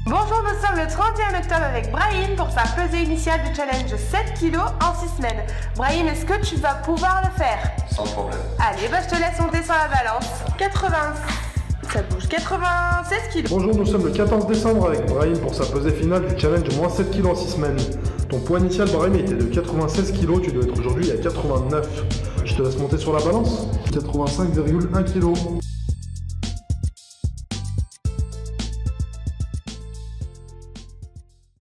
Bonjour, nous sommes le 31 octobre avec Brahim pour sa pesée initiale du challenge 7 kg en 6 semaines. Brahim, est-ce que tu vas pouvoir le faire? Sans problème. Allez, je te laisse monter sur la balance. 80, ça bouge, 96 kg. Bonjour, nous sommes le 14 décembre avec Brahim pour sa pesée finale du challenge moins 7 kg en 6 semaines. Ton poids initial, Brahim, était de 96 kg, tu dois être aujourd'hui à 89. Je te laisse monter sur la balance. 85,1 kg.